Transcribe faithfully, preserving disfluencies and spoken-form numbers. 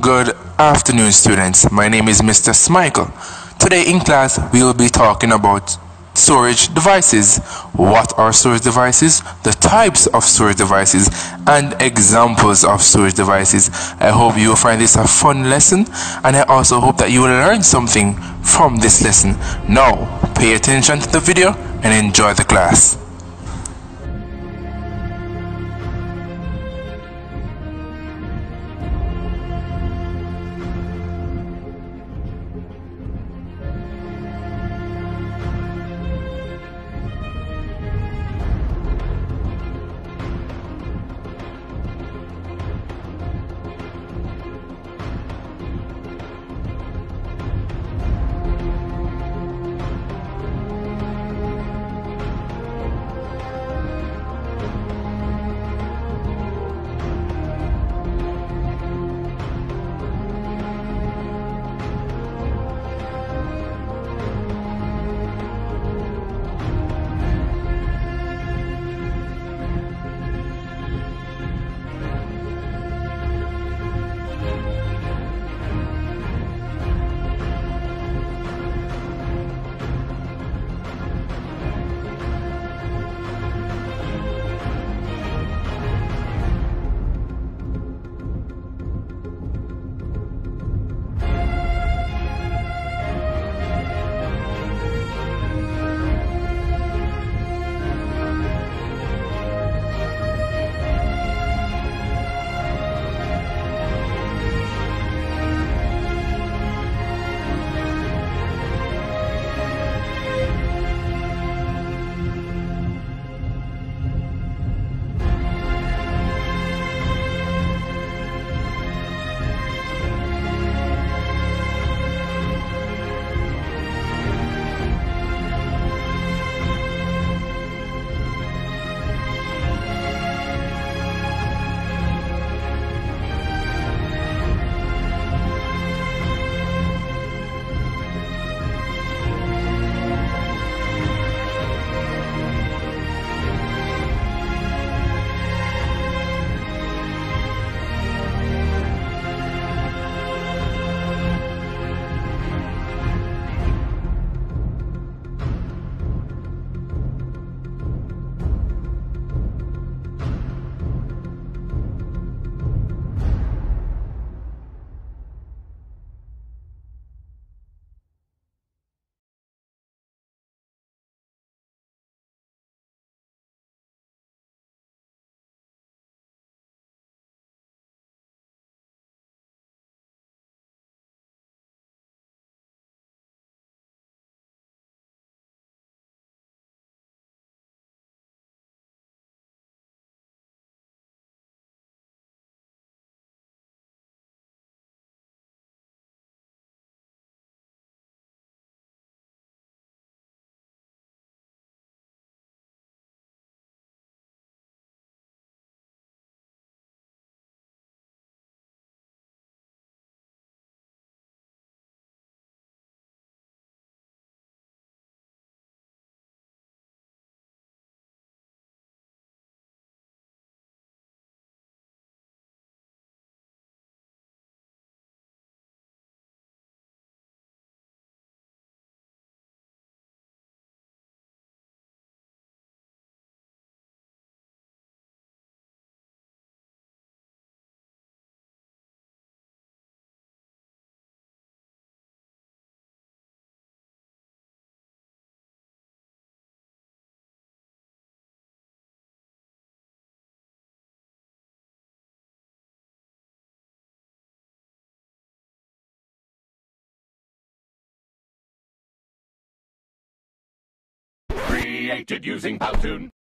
Good afternoon, students. My name is Mister Smichael. Today in class, we will be talking about storage devices. What are storage devices? The types of storage devices and examples of storage devices. I hope you will find this a fun lesson, and I also hope that you will learn something from this lesson. Now, pay attention to the video and enjoy the class. Created using Powtoon.